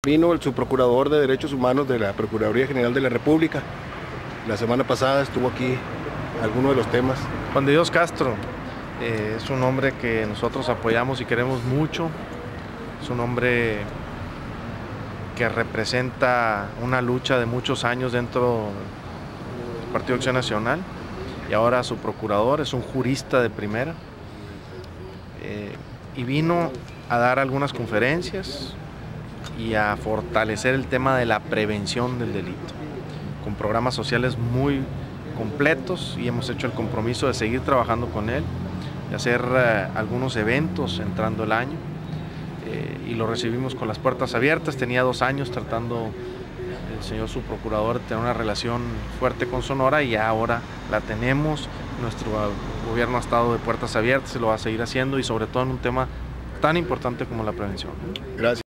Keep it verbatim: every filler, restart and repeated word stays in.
Vino el subprocurador de Derechos Humanos de la Procuraduría General de la República. La semana pasada estuvo aquí algunos de los temas. Juan de Dios Castro eh, es un hombre que nosotros apoyamos y queremos mucho. Es un hombre que representa una lucha de muchos años dentro del Partido Acción Nacional y ahora su procurador es un jurista de primera eh, y vino a dar algunas conferencias y a fortalecer el tema de la prevención del delito, con programas sociales muy completos, y hemos hecho el compromiso de seguir trabajando con él, de hacer eh, algunos eventos entrando el año, eh, y lo recibimos con las puertas abiertas. Tenía dos años tratando el señor subprocurador de tener una relación fuerte con Sonora y ahora la tenemos. Nuestro gobierno ha estado de puertas abiertas y lo va a seguir haciendo, y sobre todo en un tema tan importante como la prevención. Gracias.